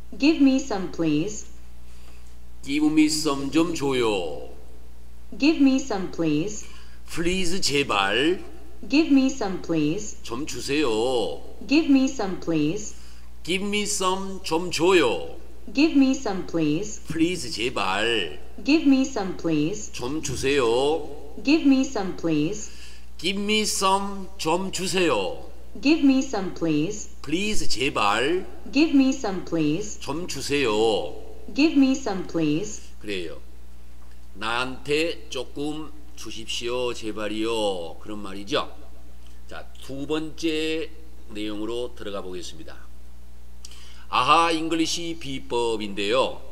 Give me some, please. Give me some 좀 줘요. Give me some, please. Please 제발 Give me some, please. 좀 주세요. Give me some, please. Give me some 좀 줘요. Give me some, please. Please 제발 Give me some, please. 좀 주세요. Give me some, please. Give me some 좀 주세요. Give me some, please. Please 제발 Give me some, please. 좀 주세요. Give me some, please. 그래요. 나한테 조금 주십시오 제발이요. 그런 말이죠. 자, 두 번째 내용으로 들어가 보겠습니다. 아하 잉글리시 비법인데요.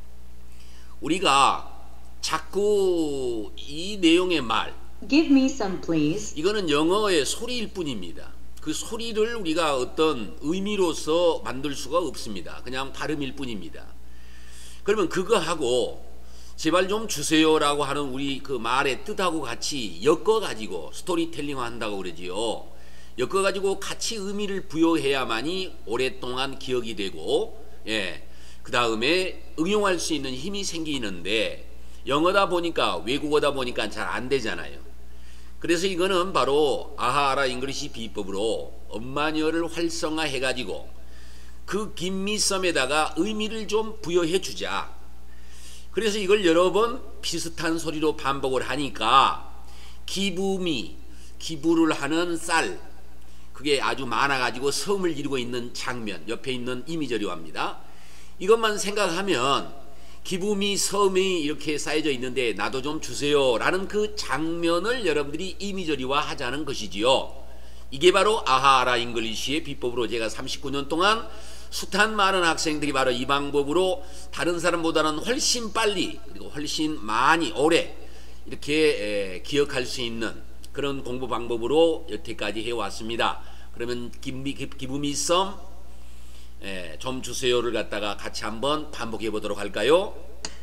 우리가 자꾸 이 내용의 말, Give me some, please. 이거는 영어의 소리일 뿐입니다. 그 소리를 우리가 어떤 의미로서 만들 수가 없습니다. 그냥 발음일 뿐입니다. 그러면 그거하고 제발 좀 주세요라고 하는 우리 그 말의 뜻하고 같이 엮어가지고 스토리텔링 한다고 그러지요. 엮어가지고 같이 의미를 부여해야만이 오랫동안 기억이 되고, 그 다음에 응용할 수 있는 힘이 생기는데, 영어다 보니까 외국어다 보니까 잘 안 되잖아요. 그래서 이거는 바로 아하라 잉글리시 비법으로 엄마녀를 활성화해가지고 그 김미썸에다가 의미를 좀 부여해 주자. 그래서 이걸 여러 번 비슷한 소리로 반복을 하니까 기부미, 기부를 하는 쌀, 그게 아주 많아가지고 섬을 이루고 있는 장면, 옆에 있는 이미저리화입니다. 이것만 생각하면 기부미 섬이 이렇게 쌓여져 있는데 나도 좀 주세요 라는 그 장면을 여러분들이 이미저리화 하자는 것이지요. 이게 바로 아하라 잉글리시의 비법으로 제가 39년 동안 숱한 많은 학생들이 바로 이 방법으로 다른 사람보다는 훨씬 빨리 그리고 훨씬 많이 오래 이렇게 기억할 수 있는 그런 공부 방법으로 여태까지 해왔습니다. 그러면 기부미 썸 좀 주세요를 갖다가 같이 한번 반복해 보도록 할까요?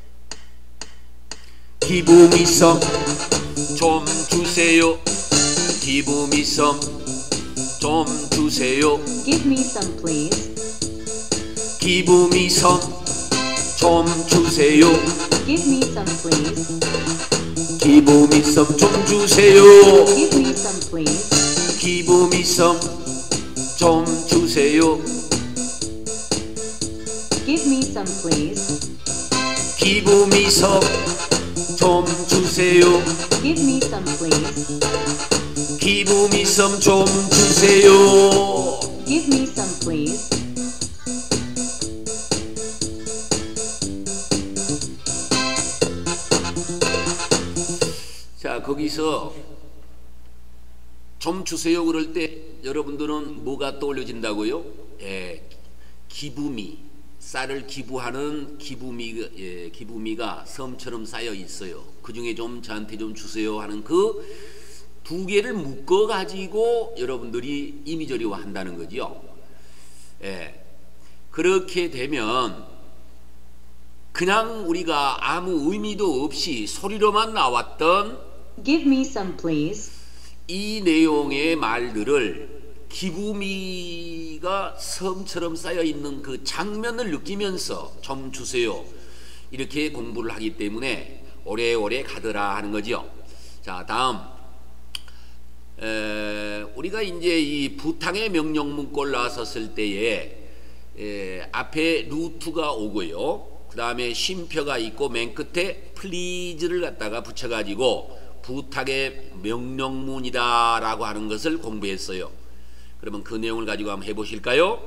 기부미 썸 좀 주세요. 기부미 썸 좀 주세요. Give me some, please. 기부미 썸 좀 주세요. Give me some, please. 기부미 썸 좀 주세요. Give me some, please. 기부미 썸 좀 주세요. Give me some, please. 기부미 썸 좀 주세요. Give me some, please. 기부미 썸 좀 주세요. Give me some, please. 자, 거기서 좀 주세요 그럴 때 여러분들은 뭐가 떠올려진다고요? 기부미, 쌀을 기부하는 기부미가 섬처럼 쌓여 있어요. 그 중에 좀 저한테 좀 주세요 하는 그 두 개를 묶어 가지고 여러분들이 이미저리화 한다는 거죠. 그렇게 되면 그냥 우리가 아무 의미도 없이 소리로만 나왔던 Give me some, please. 이 내용의 말들을 기부미가 섬처럼 쌓여 있는 그 장면을 느끼면서 좀 주세요 이렇게 공부를 하기 때문에 오래오래 가더라 하는 거죠. 자, 다음 우리가 이제 이 부탕의 명령문꼴 나왔었을 때에 앞에 루트가 오고요, 그 다음에 쉼표가 있고 맨 끝에 please를 갖다가 붙여가지고 부탁의 명령문이다 라고 하는 것을 공부했어요. 그러면 그 내용을 가지고 한번 해보실까요?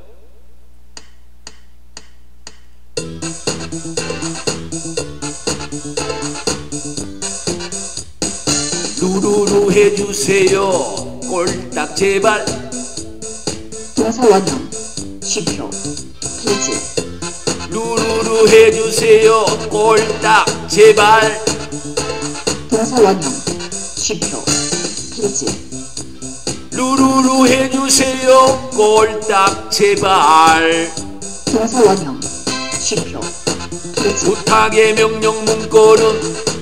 루루루 해주세요 꼴딱 제발. 동사 원형 쉼표 please. 루루루 해주세요 꼴딱 제발. 동사 원형 쉼표 please. 루루루 해주세요 꼴딱 제발. 동사 원형 쉼표 please. 부탁의 명령 문구는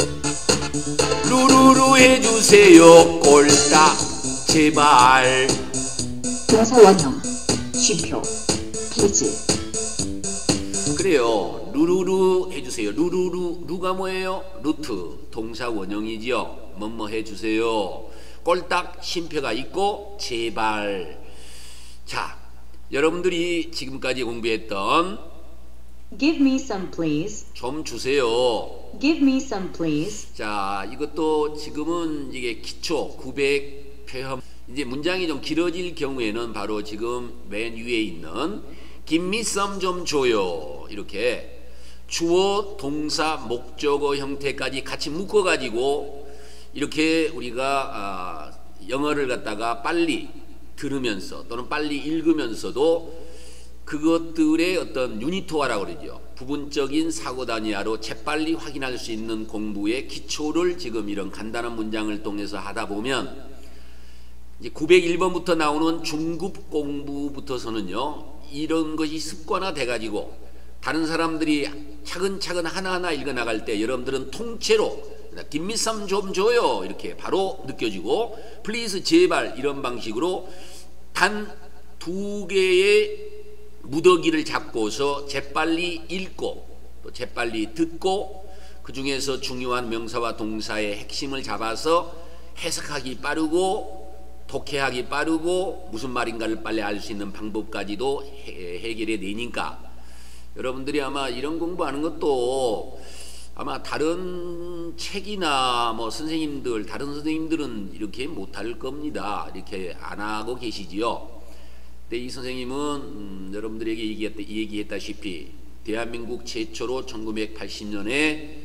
루루루 해주세요 꼴딱 제발. 동사 원형 쉼표 please. 그래요. 루루루 해주세요. 루루루, 루가 뭐예요? 루트, 동사 원형이지요. 뭐뭐 해주세요. 꼴딱 쉼표가 있고 제발. 자, 여러분들이 지금까지 공부했던 Give me some, please. 좀 주세요. Give me some, please. 자, 이것도 지금은 이게 기초 900 표현. 이제 문장이 좀 길어질 경우에는 바로 지금 맨 위에 있는 Give me some 좀 줘요. 이렇게 주어, 동사, 목적어 형태까지 같이 묶어가지고 이렇게 우리가 영어를 갖다가 빨리 들으면서 또는 빨리 읽으면서도 그것들의 어떤 유니토화라고 그러죠. 부분적인 사고 단위화로 재빨리 확인할 수 있는 공부의 기초를 지금 이런 간단한 문장을 통해서 하다 보면 이제 901번부터 나오는 중급 공부부터서는요, 이런 것이 습관화돼 가지고 다른 사람들이 차근차근 하나하나 읽어 나갈 때 여러분들은 통째로 Give me some 좀 줘요 이렇게 바로 느껴지고, please 제발 이런 방식으로 단 두 개의 무더기를 잡고서 재빨리 읽고 또 재빨리 듣고 그 중에서 중요한 명사와 동사의 핵심을 잡아서 해석하기 빠르고 독해하기 빠르고 무슨 말인가를 빨리 알 수 있는 방법까지도 해결해 내니까 여러분들이 아마 이런 공부하는 것도 아마 다른 책이나 뭐 선생님들, 다른 선생님들은 이렇게 못할 겁니다. 이렇게 안 하고 계시지요. 근데 이 선생님은 여러분들에게 얘기했다시피 대한민국 최초로 1980년에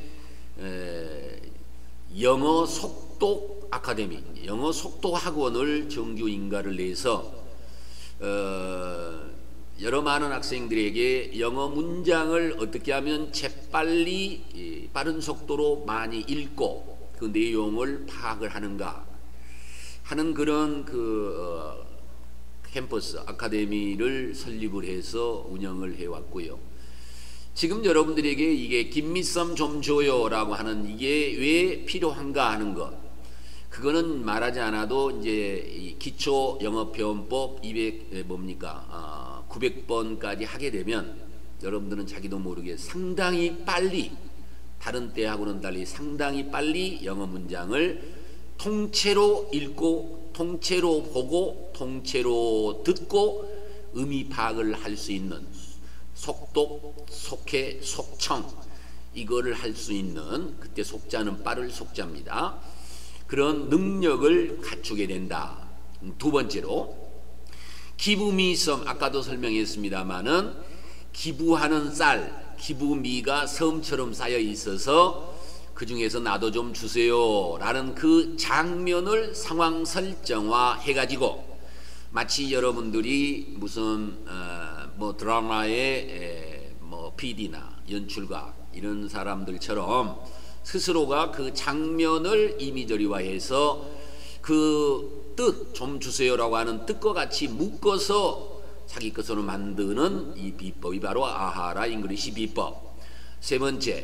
영어 속독 아카데미, 영어 속독 학원을 정규 인가를 내서 여러 많은 학생들에게 영어 문장을 어떻게 하면 재빨리 빠른 속도로 많이 읽고 그 내용을 파악을 하는가 하는 그런 캠퍼스 아카데미를 설립을 해서 운영을 해왔고요. 지금 여러분들에게 이게 Give me some 좀 줘요 라고 하는 이게 왜 필요한가 하는 것, 그거는 말하지 않아도 이제 이 기초 영어 표현법 900번까지 하게 되면 여러분들은 자기도 모르게 상당히 빨리, 다른 때하고는 달리 상당히 빨리 영어 문장을 통째로 읽고 통째로 보고 통째로 듣고 의미 파악을 할 수 있는 속독, 속해, 속청, 이거를 할 수 있는, 그때 속자는 빠를 속자입니다. 그런 능력을 갖추게 된다. 두 번째로 give me some, 아까도 설명했습니다마는 기부하는 쌀, 기부미가 섬처럼 쌓여 있어서 그 중에서 나도 좀 주세요 라는 그 장면을 상황 설정화 해가지고 마치 여러분들이 무슨 뭐 드라마의 뭐 PD나 연출가 이런 사람들처럼 스스로가 그 장면을 이미저리화해서 그 뜻 좀 주세요라고 하는 뜻과 같이 묶어서 자기 것으로 만드는 이 비법이 바로 아하라 잉글리시 비법. 세 번째,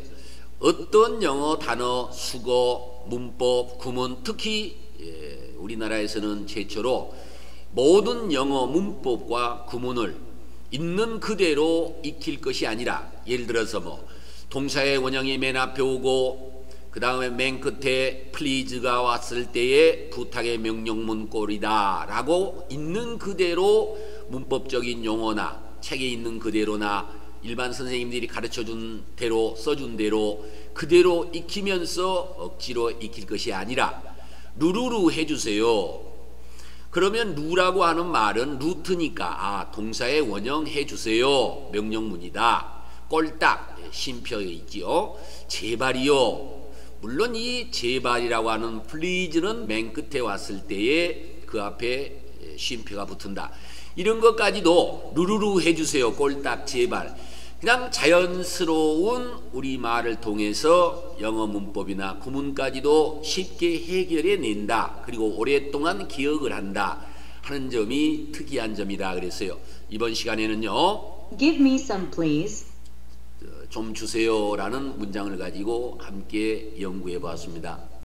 어떤 영어 단어, 수거, 문법, 구문, 특히 우리나라에서는 최초로 모든 영어 문법과 구문을 있는 그대로 익힐 것이 아니라, 예를 들어서 뭐 동사의 원형이 맨 앞에 오고 그 다음에 맨 끝에 please가 왔을 때의 부탁의 명령문 꼴이다 라고 있는 그대로 문법적인 용어나 책에 있는 그대로나 일반 선생님들이 가르쳐준 대로 써준 대로 그대로 익히면서 억지로 익힐 것이 아니라 루루루 해주세요. 그러면 루라고 하는 말은 루트니까 동사의 원형 해주세요, 명령문이다. 꼴딱 쉼표에 있지요. 제발이요. 물론 이 제발이라고 하는 please는 맨 끝에 왔을 때에 그 앞에 쉼표가 붙은다. 이런 것까지도 루루루 해주세요, 꼴딱 제발, 그냥 자연스러운 우리말을 통해서 영어 문법이나 구문까지도 쉽게 해결해 낸다. 그리고 오랫동안 기억을 한다 하는 점이 특이한 점이라 그랬어요. 이번 시간에는요, Give me some, please. 좀 주세요 라는 문장을 가지고 함께 연구해 보았습니다.